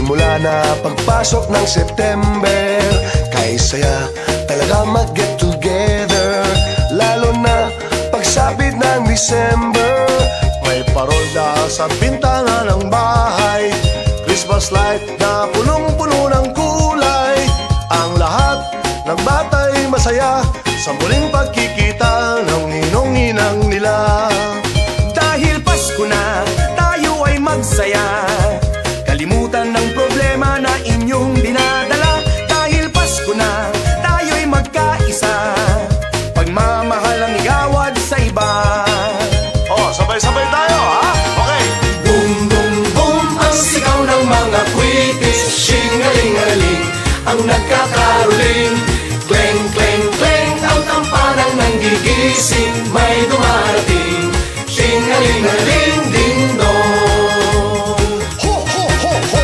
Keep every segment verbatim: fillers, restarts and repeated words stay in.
Simula na pagpasok ng September, kay saya talaga mag-get together. Lalo na pagsapit ng December, may parolda sa bintana ng bahay, Christmas light na punong-puno ng kulay. Ang lahat ng bata'y masaya sa muling pagkikita ng ninong-ninang nila. Dahil Pasko na, tayo ay magsaya, kalimutan ng problema na inyong dinadala. Dahil Pasko na, tayo'y magkaisa, pagmamahal ang igawad sa iba. Oh, sabay-sabay tayo, ha? Okay. Boom, boom, boom, ang sigaw ng mga kwitis. Shingaling-aling, ang nagkakaroling. Kleng, kleng, kleng, ang kampanang nanggigising. May dumarating, shingaling-aling, ding-dong. Ho, ho, ho, ho!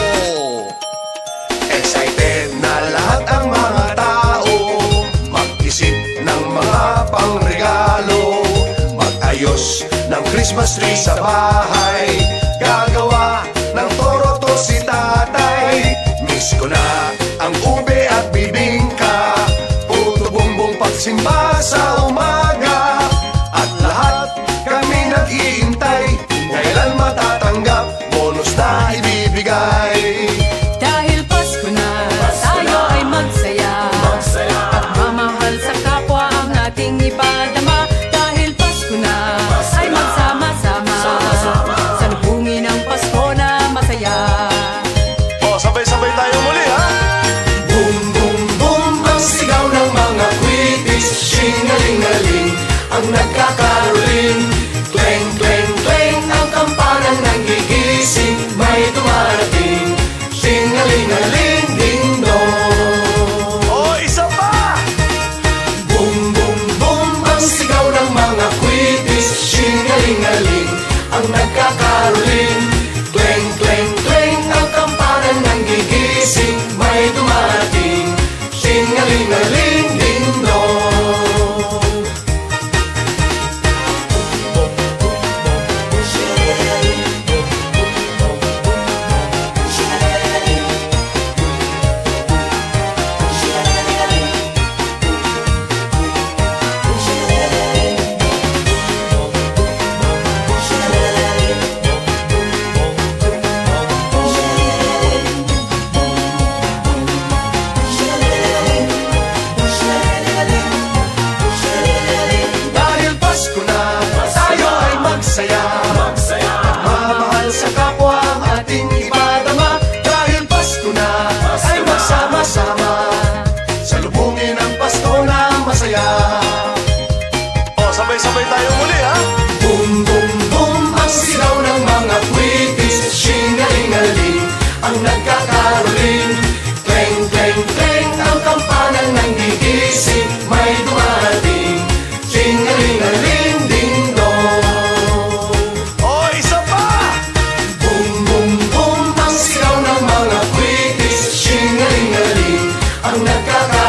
Excited na lahat ang mga tao, mag-isip ng mga pangregalo, mag-ayos ng Christmas tree sa bahay, gagawa ng toro-to si tatay. Miss ko na ang ube at bibingka, puto bumbong pagsimba sa umaga. At lahat kami nag-iintay, kailan matatanggap bonus na ibibigay. Dahil Pasko na, tayo ay magsaya, at mamahal sa kapwa ang ating ipadama. Dahil Pasko na, ay magsama-sama, salubungin ang Pasko na masaya. O, sabay-sabay tayo muli, ha? Boom, boom, boom, ang sigaw ng mga kwitis. Shingaling-aling, ang nagkakaroling. Kleng, kleng, kleng, ang kampanang nanggigising. May dumarating, shingaling-aling, ding-dong. O, isa pa! Boom, boom, boom, ang sigaw ng mga kwitis. Shingaling-aling, ang nagkakaroling. Kleng, kleng, kleng, ang kampanang nanggigising. May dumarating, shingaling-aling, ding-dong. Dahil Pasko na, tayo ay magsaya, pagmamahal sa kapwa ang ating ipadama. Dahil Pasko na, ay magsama-sama, salubungin ang Pasko na masaya. O, sabay-sabay tayo muli, ha? Boom, boom, boom, ang sigaw ng mga kwitis. Shingaling-aling, ang nagkakaroling. Kleng, kleng, kleng, ang kampanang nanggigising. May dumarating, shingaling-aling, ding-dong. O, isa pa! Boom, boom, boom, ang sigaw ng mga kwitis. Shingaling-aling, ang nagkakaroling.